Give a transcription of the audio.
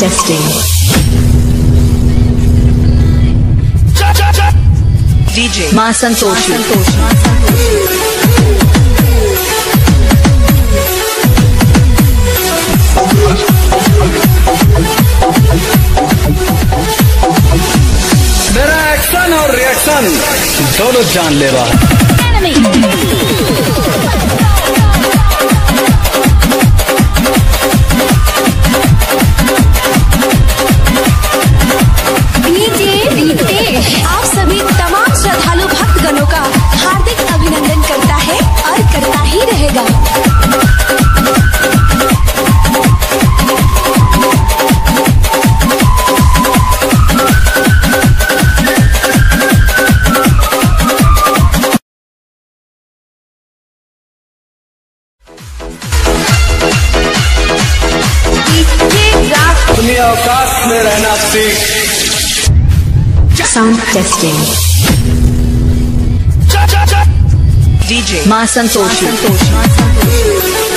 Testing. DJ Ma Santoshi. मेरा action और reaction दोनों जानलेवा है। आप सभी तमाम श्रद्धालु भक्तगणों का हार्दिक अभिनंदन करता है और करता ही रहेगा। अपनी औकात में रहना सीख। Sound testing. DJ Ma Santoshi.